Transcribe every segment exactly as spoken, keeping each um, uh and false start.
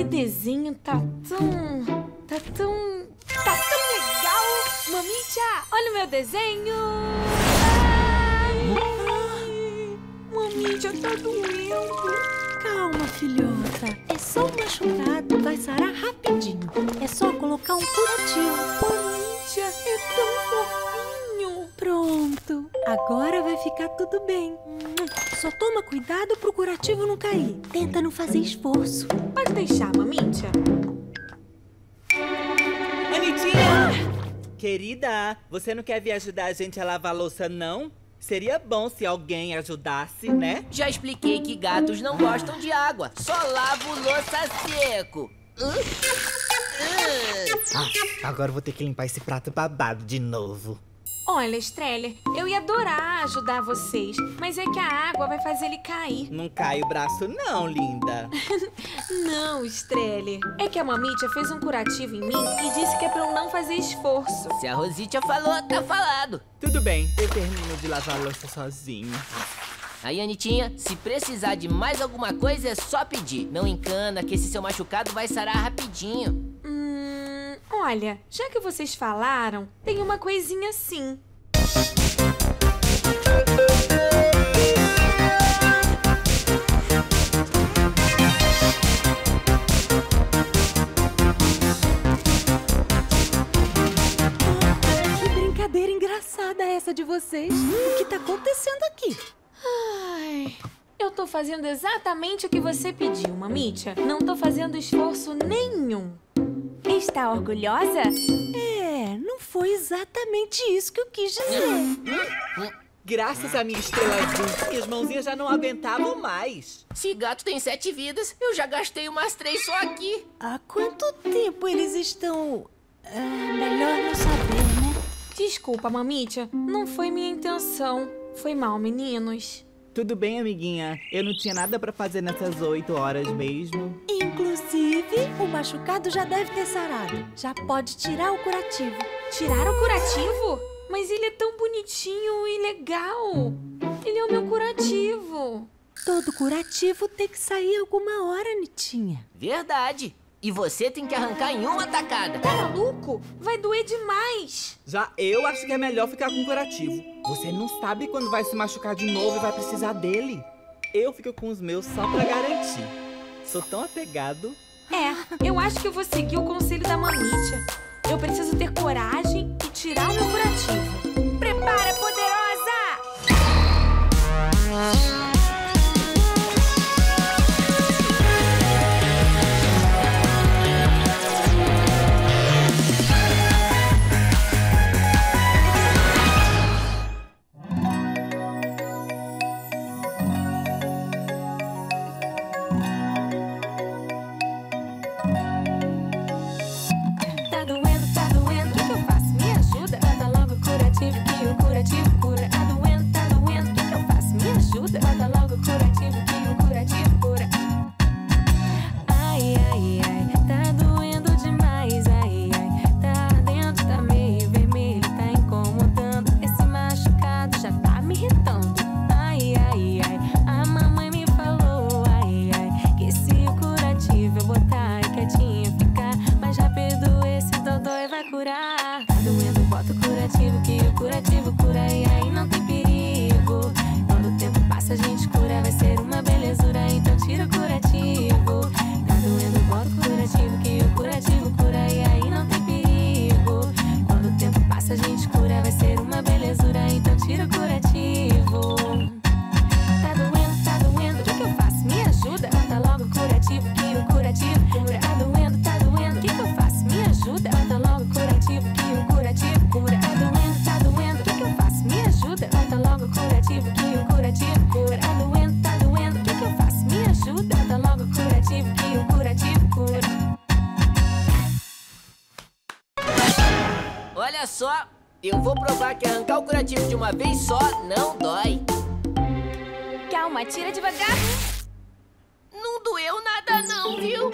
desenho tá tão... Tá tão... Tá tão legal! Mamicha, olha o meu desenho! Ai, Mamicha, tá doendo! Calma, filhota. É só um machucado, vai sarar rapidinho. É só colocar um curativo. Mamicha, é tão fofinho! Pronto, agora vai ficar tudo bem. Só toma cuidado pro curativo não cair. Tenta não fazer esforço. Pode deixar, Mamicha. Anitinha! Ah! Querida, você não quer vir ajudar a gente a lavar a louça, não? Seria bom se alguém ajudasse, né? Já expliquei que gatos não gostam de água. Só lavo louça seco. Uh, uh. Ah, agora eu vou ter que limpar esse prato babado de novo. Olha, Streller, eu ia adorar ajudar vocês, mas é que a água vai fazer ele cair. Não cai o braço não, linda. Não, Streller. É que a Mamicha fez um curativo em mim e disse que é pra eu não fazer esforço. Se a Rositia falou, tá falado. Tudo bem, eu termino de lavar a louça sozinho. Aí, Anitinha, se precisar de mais alguma coisa, é só pedir. Não encana que esse seu machucado vai sarar rapidinho. Hum, olha, já que vocês falaram, tem uma coisinha assim. Que brincadeira engraçada essa de vocês. O que tá acontecendo aqui? Ai, eu tô fazendo exatamente o que você pediu, Mamicha. Não tô fazendo esforço nenhum. Está orgulhosa? É, não foi exatamente isso que eu quis dizer. Graças à minha estrela azul, minhas mãozinhas já não aguentavam mais. Se gato tem sete vidas, eu já gastei umas três só aqui. Há quanto tempo eles estão... Ah, melhor não saber, né? Desculpa, Mamicha. Não foi minha intenção. Foi mal, meninos. Tudo bem, amiguinha. Eu não tinha nada pra fazer nessas oito horas mesmo. Inclusive, o machucado já deve ter sarado. Já pode tirar o curativo. Tirar o curativo? Mas ele é tão bonitinho e legal. Ele é o meu curativo. Todo curativo tem que sair alguma hora, Nitinha. Verdade. E você tem que arrancar em uma tacada. Tá maluco? Vai doer demais. Já eu acho que é melhor ficar com curativo. Você não sabe quando vai se machucar de novo e vai precisar dele. Eu fico com os meus só pra garantir. Sou tão apegado. É, eu acho que eu vou seguir o conselho da Mamicha. Eu preciso ter coragem e tirar o meu curativo. Prepara, poderosa! Olha só, eu vou provar que arrancar o curativo de uma vez só não dói. Calma, tira devagar. Não doeu nada não, viu?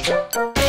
Música